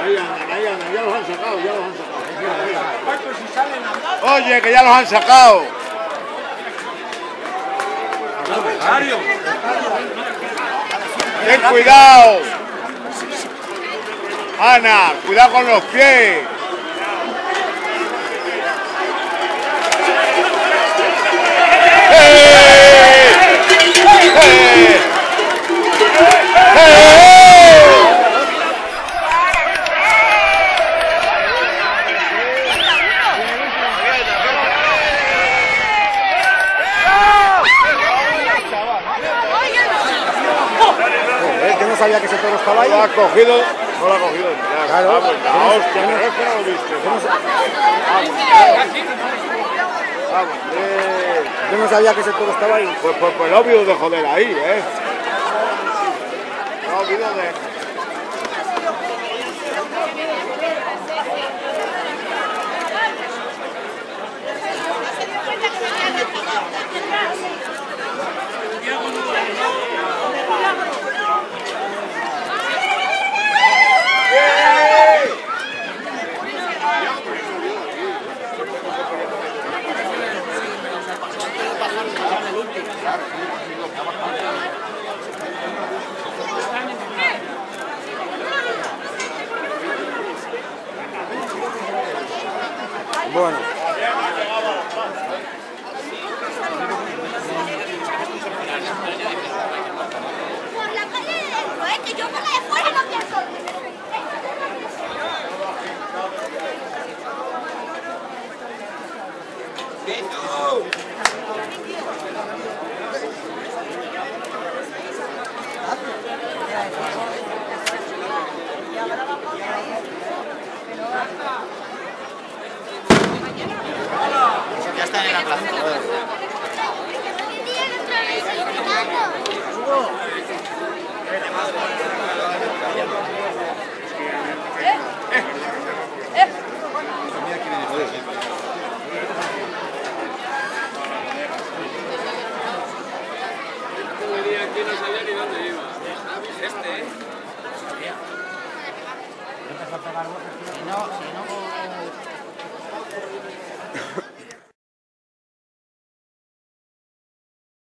Ahí andan, ya los han sacado, Oye, que ya los han sacado. Ten cuidado. Ana, cuidado con los pies. Que no sabía que ese toro estaba ahí. No lo ha cogido. Claro. Vamos, la hostia, pero es que no lo viste. Vamos, Yo no sabía que ese toro estaba ahí. Pues no ha habido de joder ahí, ¿eh? No ha habido de... Bueno. Por la calle de dentro, que yo por la de fuera no pienso. Ya están en la plaza. Aquí no sabía ni dónde iba. Este, Si no,